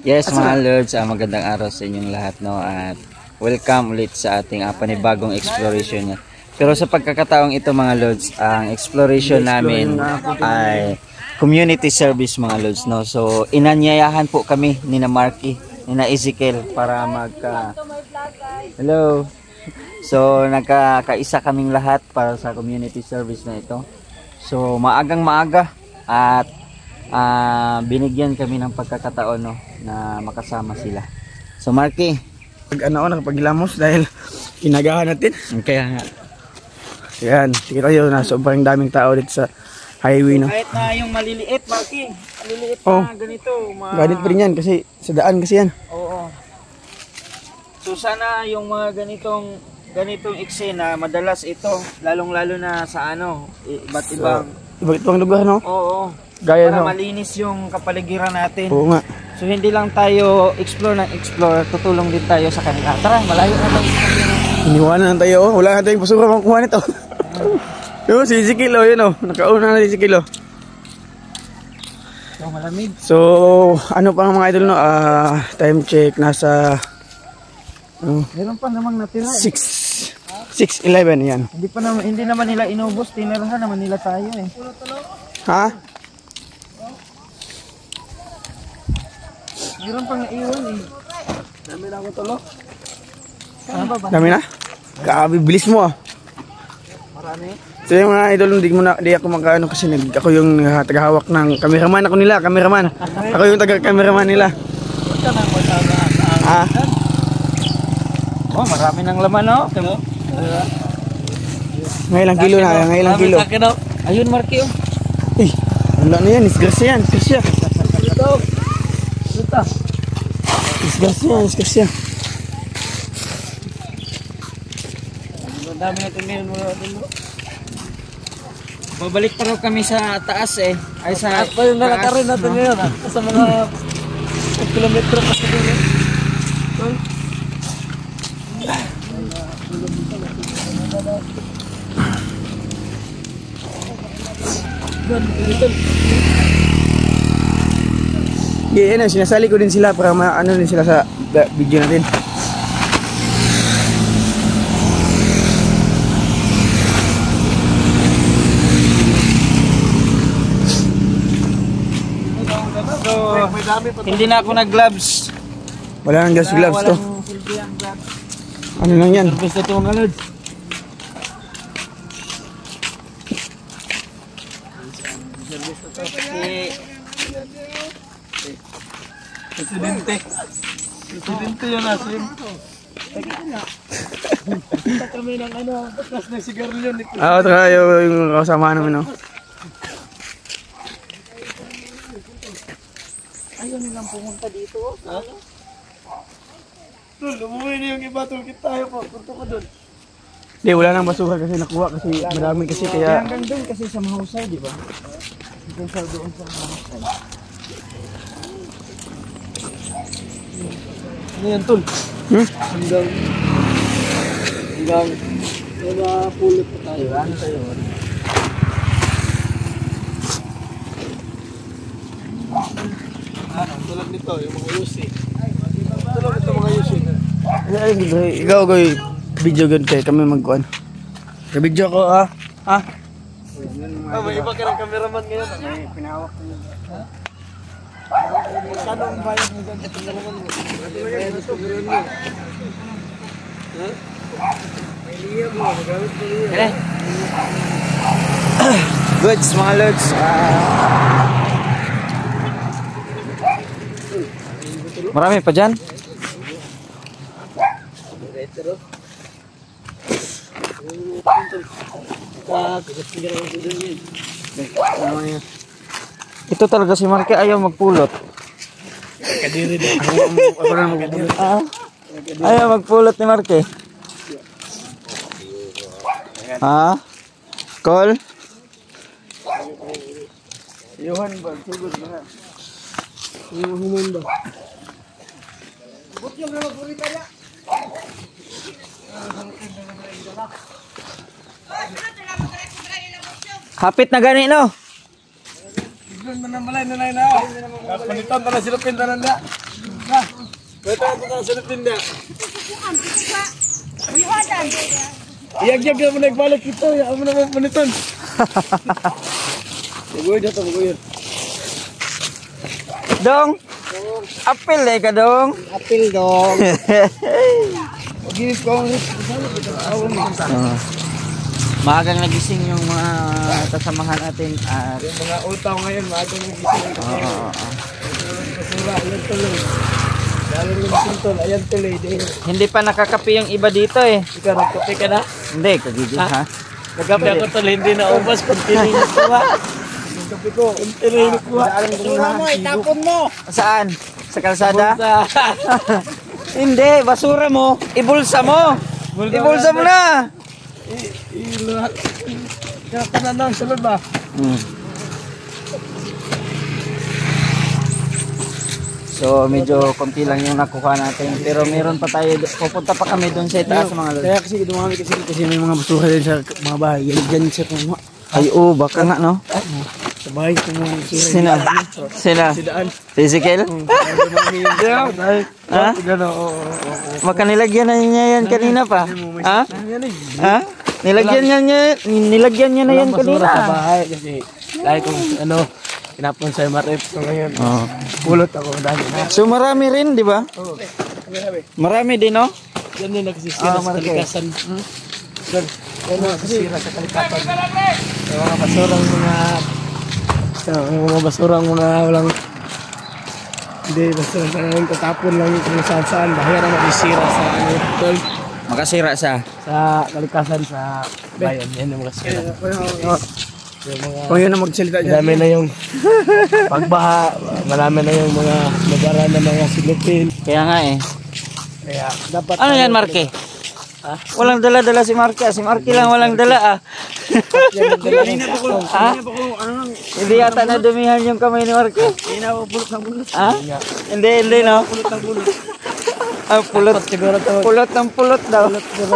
Yes mga Lods, magandang araw sa inyong lahat, no? At welcome ulit sa ating panibagong exploration niya. Pero sa pagkakataong ito mga Lods, ang exploration namin ay community service mga Lods, no? So inanyayahan po kami ni na Marky, ni na Ezekiel para hello. So nagkakaisa kaming lahat para sa community service na ito. So maagang maaga at binigyan kami ng pagkakataon, no, na makasama sila. So Marky, nakapaghilamos dahil inagahan natin. kaya nga. Yan, kita yun na sobrang daming tao dito sa highway, no. Kahit na yung maliliit, Marky, maliliit na ganito. Ganit pa rin yan kasi sa daan kasi yan. Oo. So sana yung mga ganitong eksena, madalas ito, lalong-lalo na sa iba't ibang lugar, no. Oo. Gaya para no, malinis yung kapaligiran natin. Oo nga. So hindi lang tayo explore, tutulong din tayo sa kanila. Tara, malayo na tayo. Iniwanan na tayo, wala na tayong basura makukuha nito. Yung si Ezekiel, yun nakauna na si Ezekiel. So malamig. So ano pa mga idol, no, time check nasa Meron pa namang natira. 6:11 yan. Hindi naman nila inubos, tinirahan naman nila tayo eh. Ha? Meron pang naiwan eh. Dami na ako tulo. Ano ba? Dami na? Bilis mo Marami. So yung mga idol, di ako magkaano kasi ako yung tagahawak ng cameraman. Ako yung taga-cameraman nila. Oh, marami ng laman, no? Ngayon kilo na, ngayon kilo. Ayun, Marky, oh. Eh, wala na yan, isgrasya yan, isgrasya. Isgrasya. Ang dami natin ngayon mo natin, no? Babalik pa raw kami sa taas eh. Ay sa taas pa yung nakakaroon natin ngayon, ha? Sa mga kilometro pa sa dito. Yeah, sinasali ko din sila para maano din sila sa video natin. So, hindi na ako nag-gloves. Wala nang gloves to. Ano lang yan? Service na ito mga Lods. Service na ito kasi Presidente yun nasin. Kita kami ng bakas ng sigarilyo ni Tara yung kasama namin, no. Ayaw nilang pumunta dito. Tol, umuwi na yung iba, tol, kita tayo po. Punto ko doon. Hindi, wala nang basura kasi nakuha kasi marami kasi kaya... Hanggang doon kasi sa mahusay, di ba? Hanggang sa doon sa mahusay. Ano yan, tol? Hanggang pulot pa tayo. Ano tayo? Tulad nito, yung mga yusi. Tulad nito mga yusi. Ikaw, video good kayo, kami magkuhan. Video ko, May iba ka ng cameraman ngayon. May pinahawak ko yun. Magkano ang bayad mo dyan sa cameraman mo? May liya mo, magamit mo liya. Goods mga Lods. Marami pa dyan? Ito talaga si Marky ayaw magpulot. Kadiri din. Ako na magpulot. Ayaw magpulot ni Marky. Ha? Call? Yohan ba? Sugod ba? Yohan ba? Bukyo na magpulita niya. Hapit na gani, no? Doon man namalay na na. Panitan na sila pintanan niya. Ito ang sunod tinda. Iyag-yag na mo nagbalik ito. Iyag mo naman puniton. Maguyod ito, maguyod. Dong. Apil ka dong. Apil dong. Maginis ko ang Maagang nagising yung mga kasamahan natin at yung mga utaw ngayon, maagang nagising. Basura, ayan tuloy. Dahil yung sintol, ayan tuloy. hindi pa nakakapi yung iba dito eh. Ikaw, nagkape ka na? Hindi, kagigil ha. Nagkape ako tol, hindi na ubas. Kuntininit ko ba? Nagkape ko, kuntininit ko ba? Basura mo, itapon mo! Saan? Sa kalsada? Hindi, basura mo. Ibulsa mo. Ibulsa mo na. Kaya na lang, sunod ba? So medyo konti lang yung nakuha natin. Pero meron pa tayo. Pupunta pa kami doon sa itaas mga lolo. Kaya kasi dumami kasi may mga basura din sa mga bahay. Yan siya kung Ay baka nga no. sa bahay kung mga basura. Sina? Sidaan. Physical? Ha? Baka nilagyan na niya yan kanina pa. Ha? Ha? Nilagyan niya na yan kanina. Sa bahay kasi dahil kung ano kinapon sa MRF so ngayon. Pulot ako dahil. So marami rin, di ba? Oo. Marami din, no? Yan yung nagsisira sa kalikasan. Yan yung nagsisira sa kalikasan. Yung mga basurang mga walang hindi basta yung tatapon lang kung saan dahil na magsisira sa tol. Makasira sa Kalikasan sa bayan. Yan yung magsisira. Kung yun ang magsalita dyan. Marami na yung pagbaha, marami na yung mga nagara na mga silupin. Kaya nga eh. Kaya dapat... Ano yan, Marke? Walang dala-dala si Marke. Si Marke lang walang dala Hindi yata nadumihan yung kamay ni Marke. Hindi na ako pulot ng pulot. Hindi no? Pulot ng pulot. Pulot. Siguro to. Pulot ng pulot daw.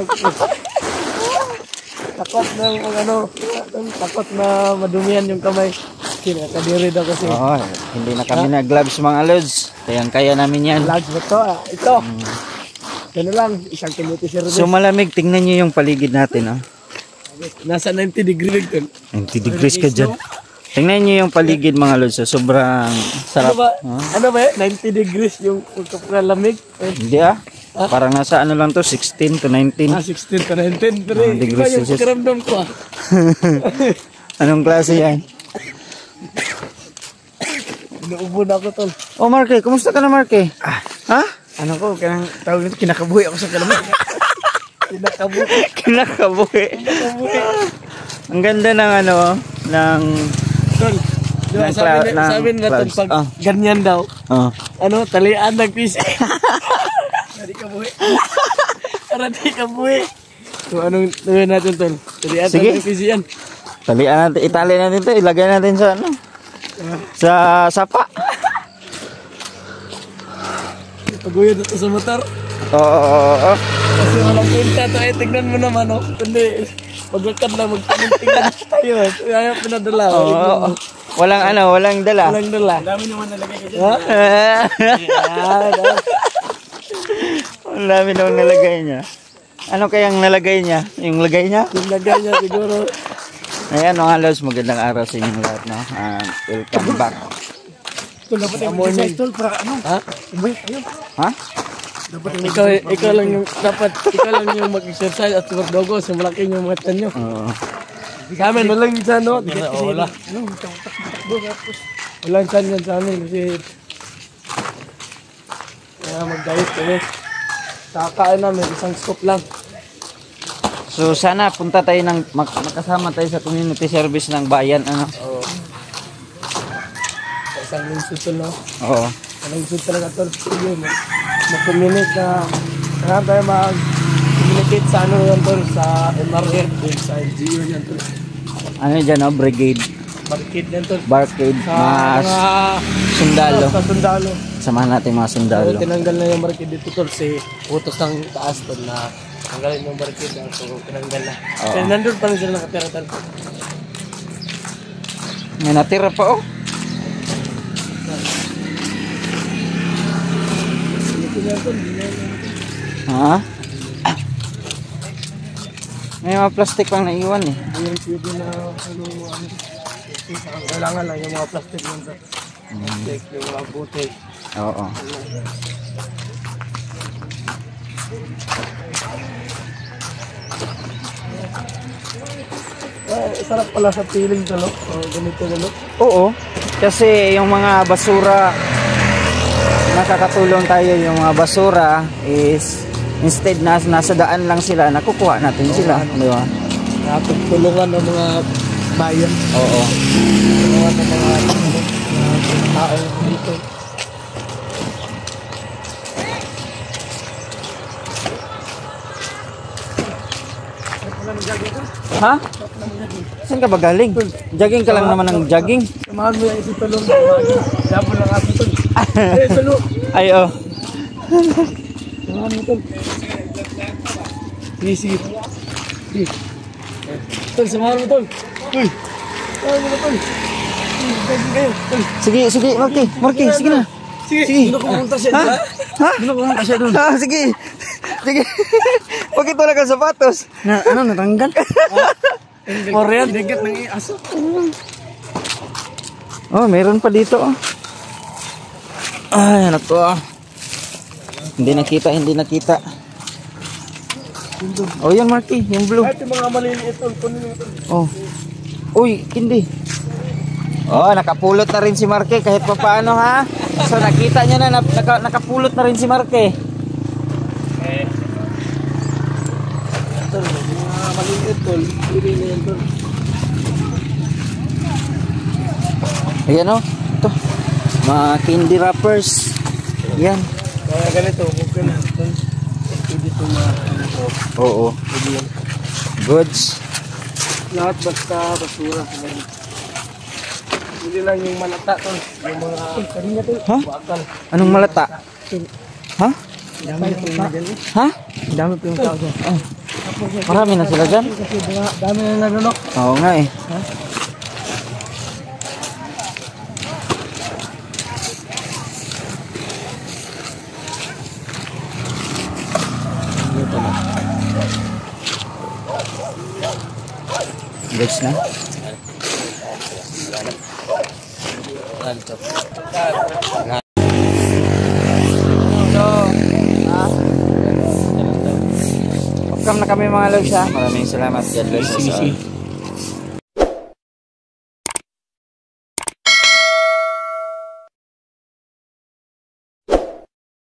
Takot ng takot na madumihan yung kamay. Kinakadiri daw kasi. Hindi na kami nag-gloves mga lods. Kaya namin yan. Gloves ba to? Ito. Ano lang, isang kilometer service. So malamig, tingnan nyo yung paligid natin. Nasa 90 degrees ito. 90 degrees ka dyan. Tingnan nyo yung paligid mga lods. So, sobrang sarap. Ano ba 90 degrees yung lamig? Hindi parang nasa ano lang to, 16 to 19. 16 to 19. Pero iba yung pakiramdam ko Anong klase yan? Inuubo na ako tol. Marke, kumusta ka na Marke? Ha? Ano ko, tawag nito, kinakabuhi ako sa kalamig. Kinakabuhi. Ang ganda ng ng tol. Diba, sabi na tol, pag ganyan daw, talian ng PC. Hindi ka buhi. Para di ka buhi. So anong gawin natin tol? Talian ng PC yan. Talian natin, itali natin ito, ilagay natin sa sa sapa. Paguyod ito sa motor. Oo. Kasi walang pinta to tignan mo naman kundi pagkakad na magtingin tayo. Kaya pinadala. Walang dala. Walang dala. Dami naman nalagay ka dyan. Ang dami naman nalagay niya. Ano kayang nalagay niya? Yung lagay niya? Yung lagay niya siguro. Ayan mga lods, magandang araw sa inyong lahat. Welcome back. Tol, dapat yung exercise tol para Ha? Ha? Dapat ikaw lang yung mag-exercise at magdogo sa malaki yung mga tanyo. Sa amin walang isa wala. Walang isa yan sa amin kasi mag-diet kami. Kakain namin isang scoop lang. So sana punta tayo makasama tayo sa community service ng bayan Oo. Isang lungsod tol Oo. Isang lungsod talaga tol. Sige mag-communicate na tayo mag-communicate sa yan tol sa MRF sa LGU yan tol. Ano dyan brigade. Barcade yan tol. Barcade. Sundalo. Sa sundalo. Samahan natin mga sundalo. So, tinanggal na yung barcade dito tol si utos ng taas tol na tanggalin yung barcade so tinanggal na. Kaya nandun pa rin sila nakatira tol. May natira pa Ha? May mga plastic pang naiwan eh. Ayun, pwede na kailangan lang yung mga plastic nun sa plastic, yung mga bote. Oo. Sarap pala sa piling to, no? Ganito na, no? Oo. Kasi yung mga basura, nakakatulong tayo yung mga basura is instead na nasa daan lang sila, nakukuha natin sila. Di ba? Nakapagtulungan ng mga bayan. Oo. Tulungan ng mga tao dito. Ha? Saan ka ba galing? Jogging ka lang naman ng jogging. Samahan mo yung isipalong. Sabo lang ako ito. Salo. Ay, oh. Samahan mo ito. Sige. Tol, samahan mo ito. Uy. Samahan mo ito. Sige, Marky, sige na. Sige. Doon pumunta siya. Ha? Doon pumunta siya doon. Ah, sige. Bakit wala kang sapatos? Natanggal? Korean, digat ng aso. Oh, meron pa dito. Oh. Ay, nako. Hindi nakita. Oh, yan Marky, yung blue. Kahit yung mga maliliit tol, kunin mo ito. Oh. Uy, hindi. Oh, nakapulot na rin si Marky kahit pa paano ha. So nakita niyo na nakapulot na rin si Marky. Tol, mga maliliit tol, hindi na yan tol. Ayan oh. Ito. Mga candy wrappers. Yan. Kaya ganito, okay na tol. Pwede ito Oo. Goods. lahat basta basura. Hindi lang yung malata tol, yung mga kanina tol. Ha? Bakal. Anong malata? Ha? Dami na po yung dyan. Ha? Dami po yung tao dyan. Oh. Marami na sila dyan? Kasi dami na nalunok. Oo nga eh. Ha? Goods na? Welcome na kami mga logs ha. Maraming salamat. God bless us all.